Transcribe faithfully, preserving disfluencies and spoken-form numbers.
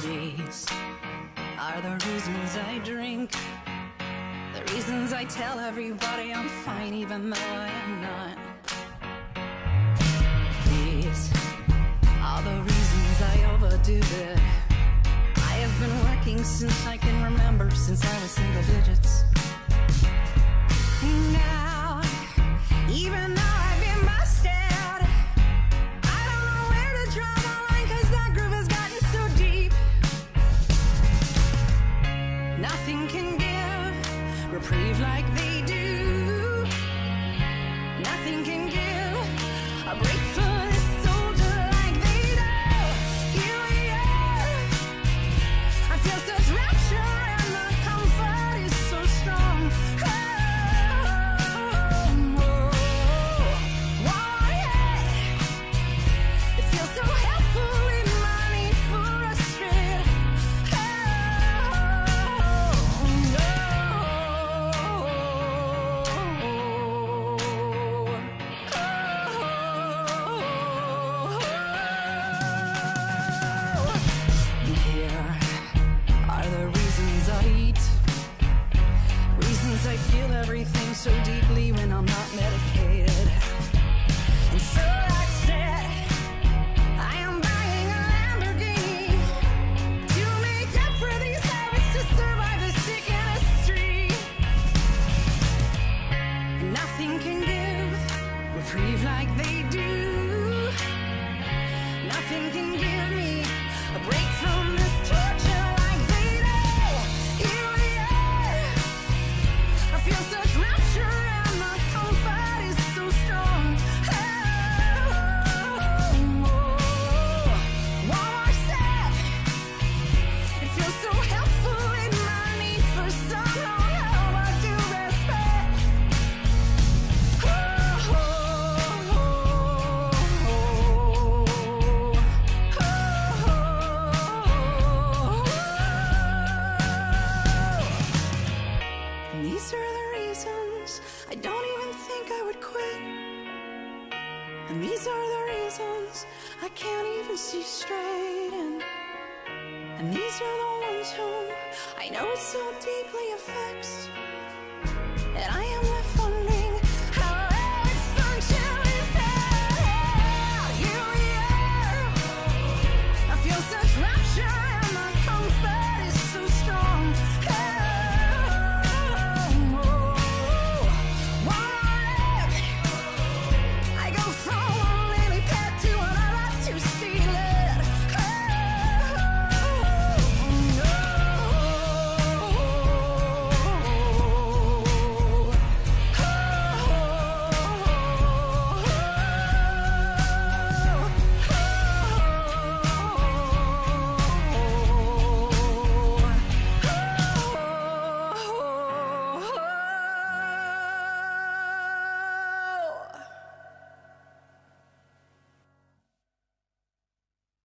These are the reasons I drink, the reasons I tell everybody I'm fine even though I am not. These are the reasons I overdo it. I have been working since I can remember, since I was single digits. Now, even though I've been busted, I don't know where to draw the line, cause that groove has gotten so deep. Nothing can give reprieve like they do. Nothing can give a break for this soldier like they do. Here we are, I feel such rapture and the comfort is so strong. Oh, oh, oh, yeah. It feels so helpful in my need for a strip. Oh, here are the reasons I eat, reasons I feel everything so deeply when I'm not medicated. And so that's it, I am buying a Lamborghini to make up for these habits, to survive the sick industry. Nothing can give reprieve like they do. Nothing can give me a break from this torture like they do. Here we are, I feel such rapture and the comfort is so strong. Oh, oh, oh. One more step, it feels so helpful in my need for some love I do respect. Oh, oh, oh, oh, oh. And these are the reasons I don't even think I would quit. And these are the reasons I can't even see straight. And, and these are the ones whom I know so deeply affects that I am